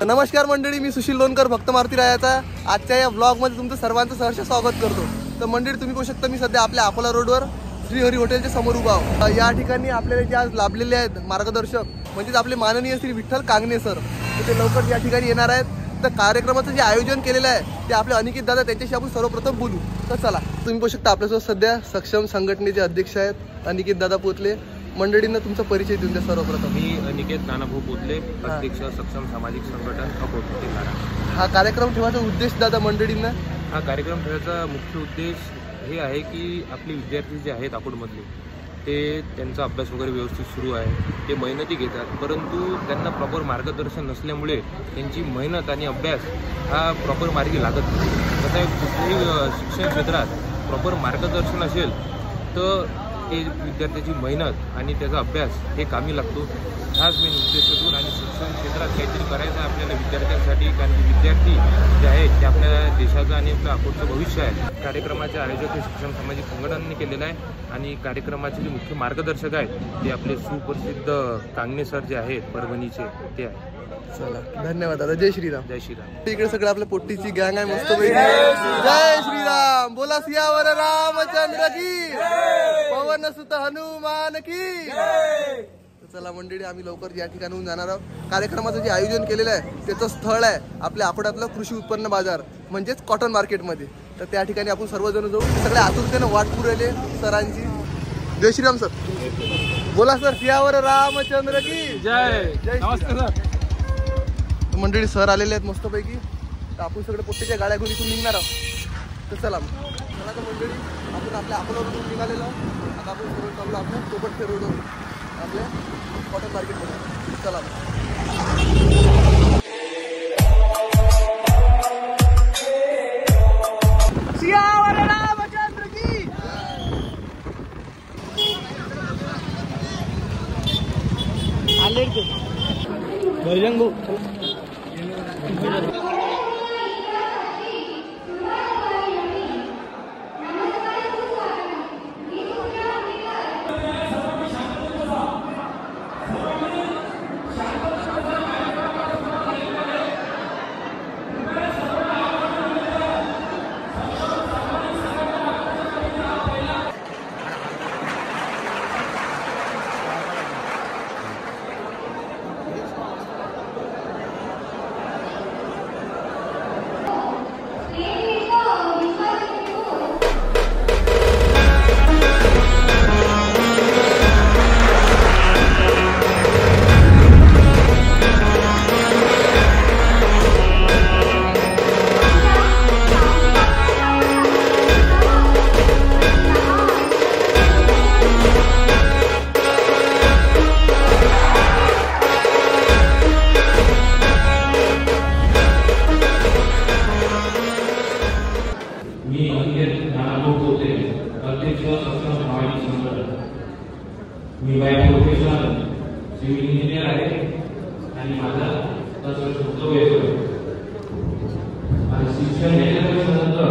नमस्कार मंडळी, मी सुशील लोणकर भक्त मारुती रायाचा आजच्या या ब्लॉगमध्ये तुमचं सर्वांचं सहर्ष स्वागत करतो। तर मंडळी तुम्ही पाहू शकता मी सध्या आपल्या अकोला रोडवर श्री हरी हॉटेलच्या समोर उभा आहो। या ठिकाणी आपल्याला जे आज लाभलेले आहेत मार्गदर्शक म्हणजेच आपले माननीय श्री विठ्ठल कांगणे सर, ते लवकर या ठिकाणी येणार आहेत। तर कार्यक्रमाचं जे आयोजन केलेलं आहे ते आपले अनिकेत दादा, त्यांच्याशी आपण सर्वप्रथम बोलू। तर चला, तुम्ही पाहू शकता आपल्यासोबत सध्या सक्षम संघटनेचे अध्यक्ष आहेत अनिकेत दादा पोतले। मंडळींना तुमचा परिचय देऊन द्या सर्वप्रथम। मी अनिकेत नानाभाऊ पोतले, अध्यक्ष सक्षम सामाजिक संघटन अकोला। हा कार्यक्रम ठेवायचा उद्देश दादा मंडळींना, हा कार्यक्रम ठेवायचा मुख्य उद्देश हे आहे की आपले विद्यार्थी जे आहेत अकोटमधले ते त्यांचा अभ्यास वगैरे व्यवस्थित सुरू आहे, ते मेहनती घेतात, परंतु त्यांना प्रॉपर मार्गदर्शन नसल्यामुळे त्यांची मेहनत आणि अभ्यास हा प्रॉपर मार्गी लागत नाही। कसं आहे, कुठल्याही शिक्षण क्षेत्रात प्रॉपर मार्गदर्शन असेल तर ते विद्यार्थ्याची मेहनत आणि त्याचा अभ्यास हे कामी लागतो। हाच मेन उद्देशातून आणि शिक्षण क्षेत्रात काहीतरी करायचं आहे आपल्याला विद्यार्थ्यांसाठी, कारण की विद्यार्थी जे आहेत ते आपल्या देशाचं आणि आपलं अकोटचं भविष्य आहे। कार्यक्रमाचे आयोजक हे शिक्षण सामाजिक संघटनांनी केलेलं आहे आणि कार्यक्रमाचे जे मुख्य मार्गदर्शक आहेत ते आपले सुप्रसिद्ध कांगणे सर जे आहेत परभणीचे ते आहेत। चला, धन्यवाद दादा। जय श्रीराम। जय श्रीराम। इकडे सगळं आपल्या पोट्टीची गँग आहे मस्त पैकी। जय श्रीराम। बोला सियावर रामचंद्र की, पवन सुत हनुमान की। चला मंडळी, आम्ही लवकर या ठिकाणाहून जाणार आहोत। कार्यक्रमाचं जे आयोजन केलेलं आहे त्याचं स्थळ आहे आपल्या अकोल्यातलं कृषी उत्पन्न बाजार म्हणजेच कॉटन मार्केटमध्ये। तर त्या ठिकाणी आपण सर्वजण जाऊ। सगळे आतुरतेनं वाट पुरु राहिले सरांची। जय श्रीराम सर। बोला सर, सियावर रामचंद्र की जय। नमस्ते सर। मंडळी सर आलेले आहेत मस्तपैकी। तर आपण सगळे पोट्टीच्या गाड्या घेऊन इथून निघणार आहोत। तर चला तर मंडळी, आपण आपल्या अकोला रोडून निघालेलो आहोत। आता आपण सरळ चाललो आपल्या पोपटखे रोडवर आपल्या कॉटन मार्केटमध्ये। चला सियावर रामचंद्र की। आले ते बजरंग भाऊ। मी बाय प्रोफेशनल सिव्हिल इंजिनियर आहे आणि माझा 10 वर्षाचा वय आहे आणि शिक्षण घेतल्यानंतर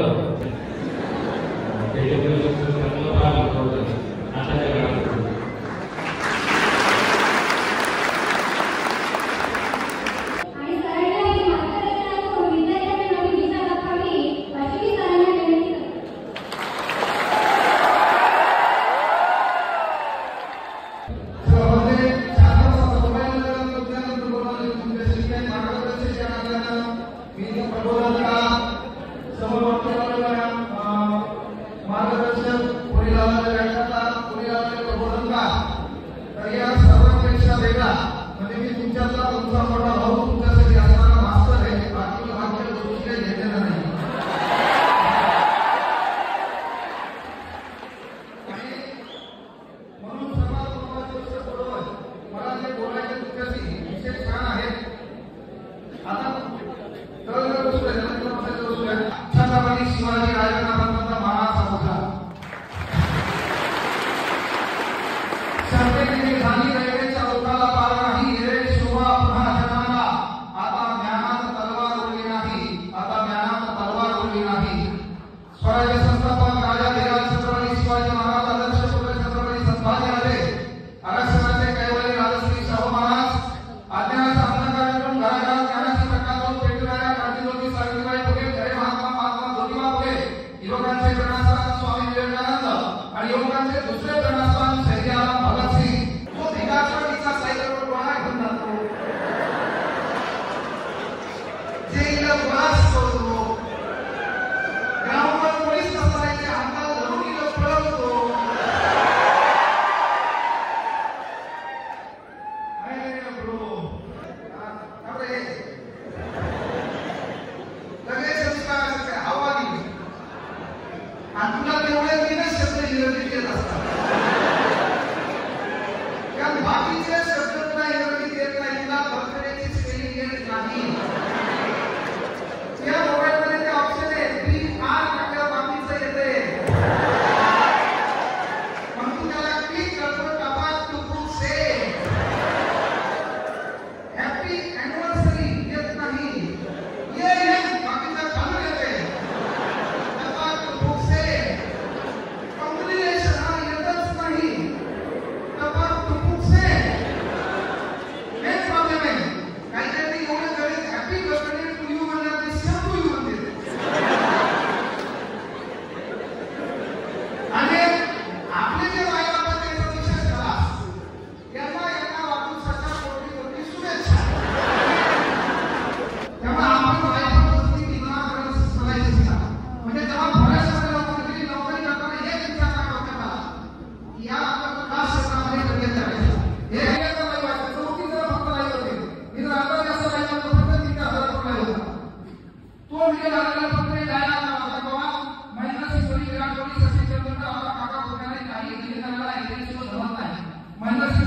संत झाली रेल्वेच्या ओठाला पार नाही रे शोभा पुन्हा जनाला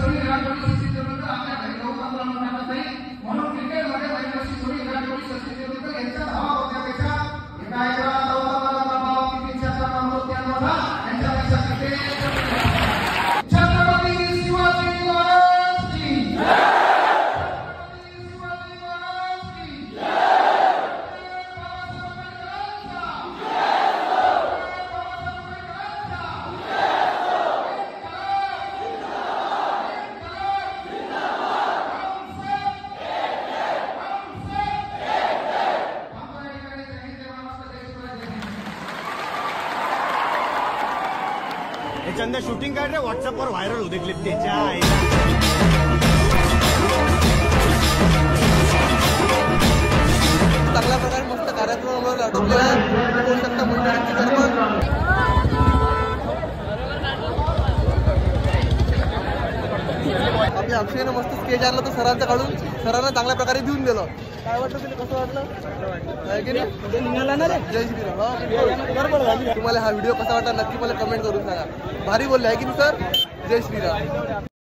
जोडी विराट कोहली सचिन तेंडुलकर आपल्या घरी जाऊन आंदोलन करतात नाही म्हणून क्रिकेटमध्ये महिन्याची जोडी विराट कोहली सचिन तेंडुलकर यांच्या धावा होण्यापेक्षा एका दबाव किती क्षेत्रात अमृत यांना यांच्यापेक्षा क्रिकेट छत्रपती शिवाजी महाराज की चंदा शूटिंग काढ रे व्हॉट्सअपवर व्हायरल होते क्लिप त्याच्या चांगल्या प्रकारे मस्त कार्यक्रमावर आटोपलेला आहे. होऊ शकता मंडळींची सर्व आपल्या अक्षयनं मस्त स्केच आणलं तर सरांचं काढून सरांना चांगल्या प्रकारे देऊन दिलं. काय वाटलं तुला कसं वाटलं की नाही? जय श्रीराम. तुम्हाला हा व्हिडिओ कसा वाटला नक्की मला कमेंट करून सांगा. भारी बोलले आहे की नाही सर? जय श्रीराम.